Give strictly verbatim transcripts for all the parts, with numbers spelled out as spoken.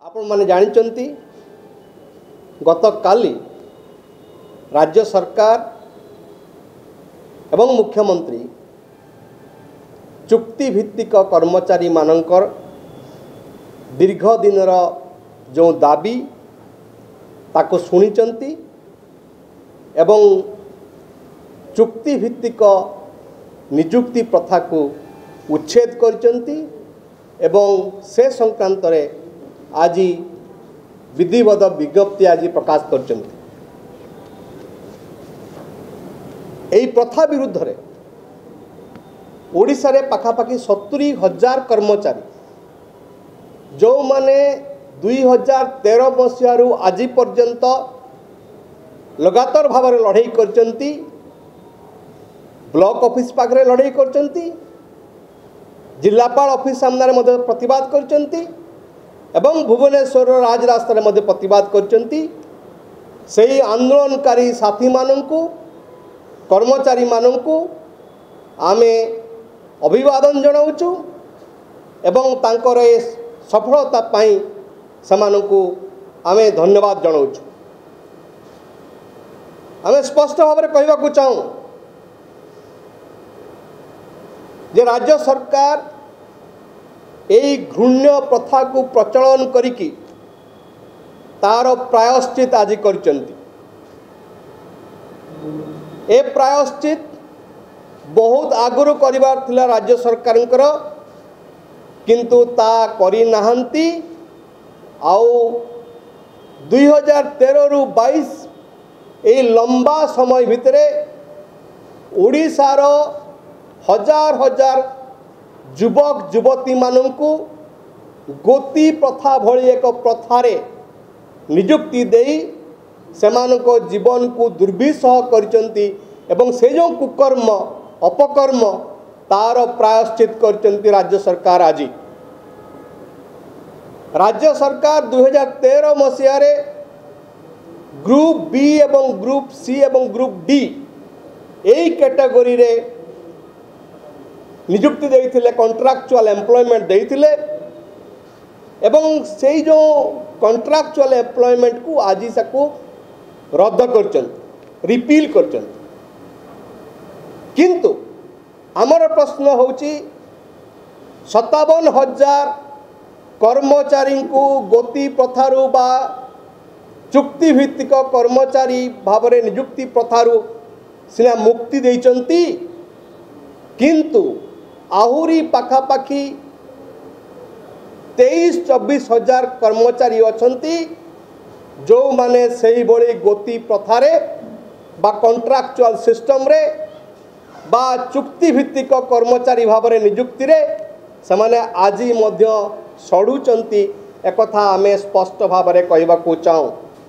आपण माने जानिचंती गत काली राज्य सरकार एवं मुख्यमंत्री चुक्ति भित्तिक कर्मचारी मानकर दीर्घ दिनर जो दाबी ताको सुनिचंती एवं चुक्ति भित्तिक निजुक्ति प्रथा को उच्छेद करचंती एवं से संक्रांत रे आज विधिवत विज्ञप्ति आज प्रकाश करचंती। एई प्रथा विरुद्ध रे ओडिशा रे पाखापाखि सत्तरी हजार कर्मचारी जो माने दुई हजार तेरह मसीह आज पर्यंत लगातार भाव में लड़ाई करचंती, ब्लॉक ऑफिस पाखरे लड़ाई करचंती, जिलापाल ऑफिस सामने मध्य प्रतिवाद करचंती एवं भुवनेश्वर राजरास्ता मध्य प्रतिवाद करचंती। सेही आंदोलनकारी साथी माननकु कर्मचारी माननकु आमे अभिवादन जनाउछु एवं तांकर ए सफलता पाई समानकु आमे धन्यवाद जनाउछु। आमे स्पष्ट भाव में कहवाकु चाहूँ जे राज्य सरकार एई घृण्य प्रथा को प्रचलन करिकी तार प्रायश्चित आज करचंती। ए प्रायश्चित बहुत आगुरु करिवार थिला राज्य सरकारंकर किंतु ता करि नाहंती। आउ दुई हजार तेरह रु बाईस ए लंबा समय भितरे ओडिशार हजार हजार युवक युवती माननकु गोती प्रथा भली एक प्रथारे नियुक्ति देई सेमानको जीवन को दुर्विषह करचंती एवं से जो कुकर्म अपकर्म तार प्रायश्चित करचंती राज्य सरकार। आज राज्य सरकार दुई हजार तेरह मसीह रे ग्रुप बी एवं ग्रुप सी एवं ग्रुप डी यही कैटेगरी रे नियुक्ति देइथिले, कॉन्ट्रैक्चुअल एम्प्लॉयमेंट देइथिले एवं से जो कॉन्ट्रैक्चुअल एम्प्लॉयमेंट को आज सबको रद्द करचन, रिपील करचन। किंतु आमर प्रश्न होची सत्तावन हजार कर्मचारी को गोती प्रथारू बा चुक्ति भित्तिक कर्मचारी भाव में नियुक्ति प्रथारू सिना मुक्ति देइचंती किंतु आहुरी पाखापाखि तेईस चौबीस हजार कर्मचारी अछंती जो माने सही बड़ी गोती प्रथारे बा कॉन्ट्रैक्चुअल सिस्टम रे बा चुक्ति भित्तिक कर्मचारी भाव में नियुक्ति रे समाने आज मध्य सड़ुचंती। एकथा आमे स्पष्ट भाव में कहवाकू चाहूँ।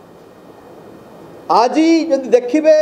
आज यदि देखिबे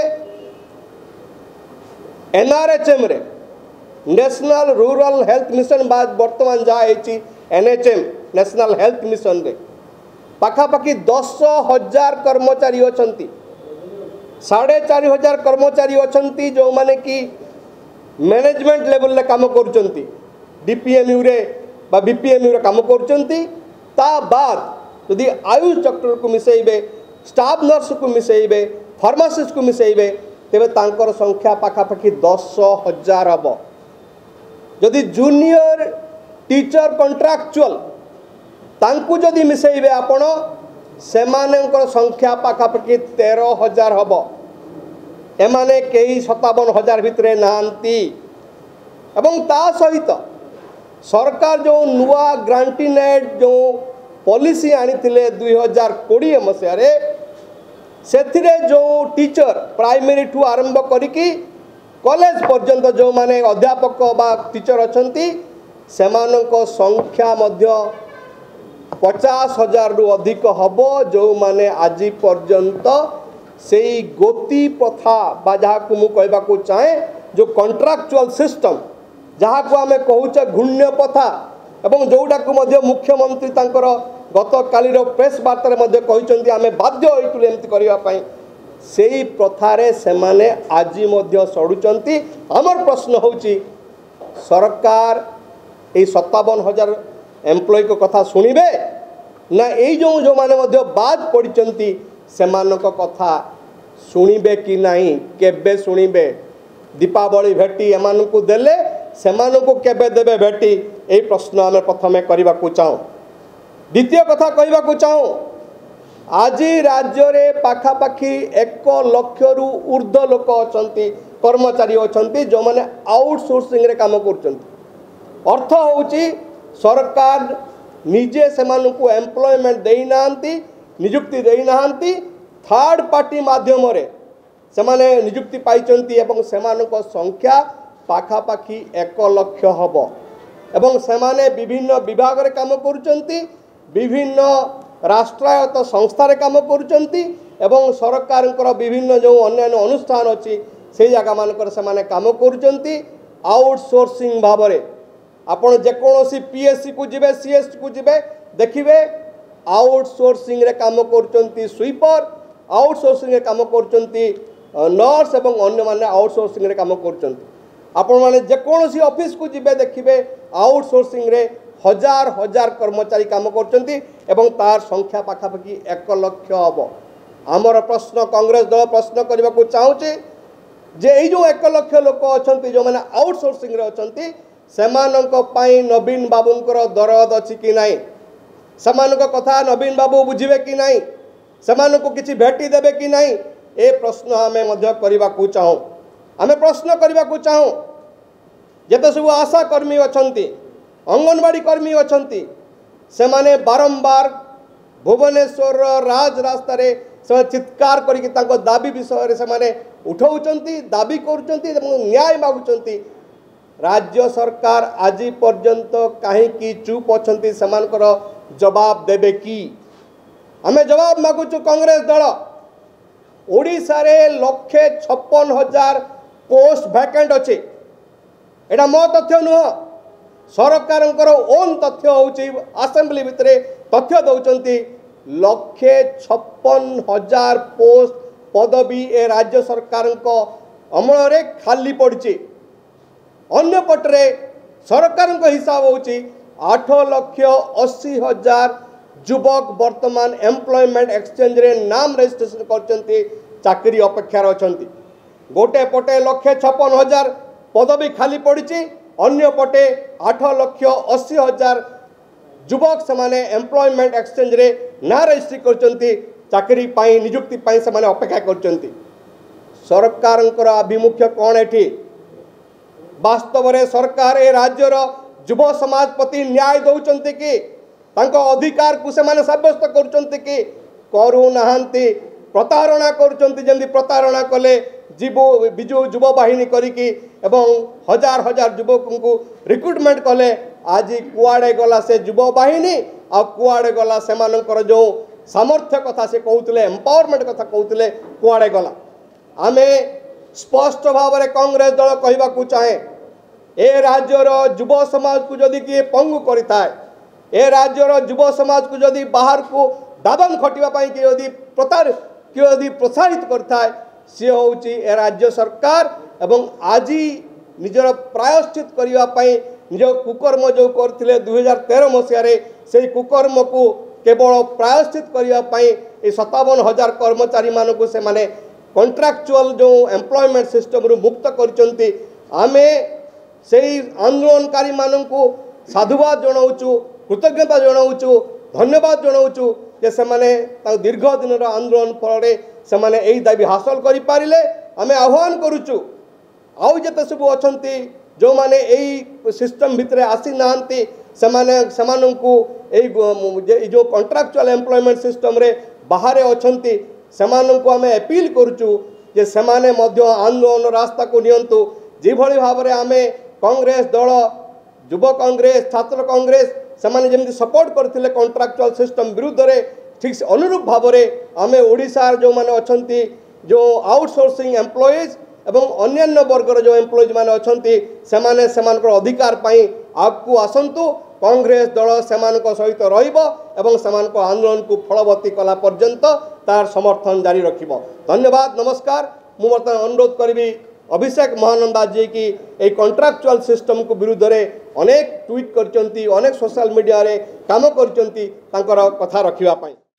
एनआरएचएम रे नेशनल रूरल हेल्थ मिशन बाद वर्तमान जहाँ एनएचएम नेशनल हेल्थ मिशन रे पाखापाखि दस हजार कर्मचारी अछंती, साढ़े चार हजार कर्मचारी अछंती जो माने कि मैनेजमेंट लेवल रे काम करुचंती, डीपीएमयू रे बा बीपीएमयू रे काम करुचंती। ता बाद यदि आयुष डॉक्टर को मिसेइबे, स्टाफ नर्स को मिसेइबे, फार्मासिस्ट को मिसेइबे तेबे तांकर संख्या पाखापाखि दस हजार हम। जदि जूनियर टीचर कॉन्ट्रैक्चुअल तांकु जदि मिसेइबे आपण सेमानकर संख्या पाखापाखि तेरह हजार हम। एमाने कई सत्तावन हजार भितरे नांती एवं ता सहित सरकार जो नुआ ग्रांटीनेट जो पॉलिसी आनी दुई हजार कोड़े मसीह से जो टीचर प्राइमरी ठू आरंभ करिकी कॉलेज पर्यंत जो माने अध्यापक बा टीचर अछंती सेमानक संख्या मध्य पचास हजार रु अधिक हब जो माने आज पर्यंत से गोती प्रथा बा जहाँ को मु कहबाकू चाहे जो कॉन्ट्रैक्चुअल सिस्टम जहाँ को आमे कहूचे घृण्य प्रथा एवं जोटा को मध्य मुख्यमंत्री तांकर गत कालीर प्रेस वार्ता मध्य कहते आमे बाध्य होइतुले एमती करिवा पई सेही प्रथारे सेमाने आज मध्य सड़ुचंती। हमर प्रश्न होची सरकार ये सत्तावन हजार एम्प्लॉय को कथा शुणवे ना यही जो जो माने मध्य बाद पड़ती से कथा शुणिबे कि नहीं केबे शुणिबे दीपावली भेटी एमानकु देले सेमानकु केबे देबे भेटी यही प्रश्न आम प्रथम करने को चाहूँ। द्वितीय कथा कहवाक चाहूँ आज राज्य में पाखापाखि एक लक्ष रु ऊर्ध लोक अच्छा कर्मचारी अच्छा जो मैंने आउटसोर्सिंग रे काम कर अर्थ होची सरकार निजे से एम्प्लॉयमेंट देना निजुक्ति देना थर्ड पार्टी माध्यम रे से निजुक्ति पाई संख्या पाखापाखि एक लक्ष हम एवं से विभिन्न विभाग रे काम कर विभिन्न राष्ट्रायत्त संस्थार काम कर सरकार विभिन्न जो अन्य अनुष्ठान अच्छी से जगह मानकर से काम कर आउटसोर्सिंग भाव में आपण जेकोसी पीएससी को जीवे सीएससी को जीवे देखिए आउटसोर्सिंग रे काम कर स्वीपर आउटसोर्सिंग रे काम कर नर्स एवं अन्य माने आउटसोर्सिंग रे काम कर आपण माने जेकोसी ऑफिस को जीवे देखिए आउटसोर्सिंग रे हजार हजार कर्मचारी काम कर तार संख्या पाखापाखि एक लक्ष हम आमर प्रश्न कांग्रेस दल प्रश्न करने को चाहूँचे जे ये जो एक लक्ष लोक अच्छा जो मैंने आउटसोर्सिंग रे अच्छा से नवीन बाबूंकर दरद अच्छी कि नहीं से कथा नवीन बाबू बुझे कि नहीं से किसी भेटी देवे कि नहीं ए प्रश्न आम करने को चाहूँ आम प्रश्न करने को चाहूँ जिते सब आशा कर्मी अच्छा अंगनवाड़ी कर्मी अच्छा से माने बारंबार भुवनेश्वर राज रास्ता रे से चित्कार करके दाबी विषय से माने उठाउचंती दाबी करुचंती न्याय मागुचंती राज्य सरकार आज पर्यंत कहीं चुप अच्छी से जवाब देवे कि आमे जवाब मागुचु कांग्रेस दल ओडिशा रे लक्षे छप्पन हजार पोस्ट वैकेंट अच्छे एटा मो तथ्य नुह सरकार ओन तथ्य होची असेंबली भितर तथ्य दौरान लक्षे छप्पन हजार पोस्ट पदवी ए राज्य सरकार अमल रे खाली पड़ी अन्य पटरे सरकार हिसाब होची आठ लक्ष अस्सी हजार युवक वर्तमान एम्प्लॉयमेंट एक्सचेंज रे नाम रजिस्ट्रेशन करचंती चाकरी अपेक्षार अछंती गोटे पटे लक्षे छप्पन हजार पदवी खाली पड़ी अन्य पटे आठ लक्ष अस्सी हजार युवक से एम्प्लॉयमेंट एक्सचेंज रे ना रजिस्ट्री करचंती चाकरी पाई निजुक्ति पाई से माने अपेक्षा करचंती सरकार आभिमुख्य कौन एठी वास्तव रे सरकार ए राज्यर युव समाज प्रति न्याय दौचंती कि तांको अधिकार को से माने साब्यस्त करचंती कि करू नाहंती प्रतारणा करचंती जेंदी प्रतारणा कले जीवो बिजु युव बाहिनी करिकी एवं हजार हजार युवक को रिक्रुटमेंट कले आज कुआड़े गला से युव बाहिनी आ कुआड़े गला से मानकर जो सामर्थ्य कथा से कहते एम्पावरमेंट कथा कहते कुआड़े गला आमे स्पष्ट भाव में कांग्रेस दल कहवाक चाहे ए राज्यर युव समाज को जदि किए पंगु करिथाए ए राज्यर युव समाज को जदि बाहर को दादन खटिबा किए यदि प्रतार किए यदि प्रोत्साहित करथाए सी हूँ ए राज्य सरकार एवं आज निजर प्रायश्चित करने निज कुकर्म जो करते दुई हजार तेरह मसीह से कुकर्म को केवल प्रायश्चित करने सतावन हजार कर्मचारी मानक से माने कॉन्ट्रैक्चुअल जो एम्प्लॉयमेंट सिस्टम रु मुक्त करचंती आमे से आंदोलनकारी मानक साधुवाद जनाऊँ कृतज्ञता जनाऊँ धन्यवाद जनाऊँ जे से माने दीर्घ दिन आंदोलन फल से माने यही दाबी हासिल करि पारिले आमे आह्वान करुचु आउ जते सब अछंती जो माने यही सिस्टम भितर आसी नांती से माने समानंकु एई जो कॉन्ट्रैक्चुअल एम्प्लॉयमेंट सिस्टम रे बाहरे अछंती समानंकु आमे अपील करुचु जे समाने मध्य आंदोलन रास्ता को नियंतु जे भली भाव रे आमे कांग्रेस दल युव कांग्रेस छात्र कांग्रेस समाने जेमति सपोर्ट करथिले कॉन्ट्रैक्चुअल सिस्टम विरुद्ध रे ठीक से अनुरूप भाव में आम ओडिशा जो मैंने अच्छा जो आउटसोर्सिंग एम्प्लॉइज एवं अन्यान्य वर्गर जो एम्प्लॉइज मैंने अच्छा से सेमानकर अधिकार पाई आगू आसतु कांग्रेस दल से सहित रहिबो सेमानक आंदोलन को फलवती कला पर्यंत तार समर्थन जारी रखिबो। धन्यवाद नमस्कार। मु बर्तमान अनुरोध करी अभिषेक महानंदा जी की ए कॉन्ट्रैक्चुअल सिस्टम को विरुद्ध रे अनेक ट्वीट करचंती अनेक सोशल मीडिया रे काम करचंती तांकर कथा रखिबा पई।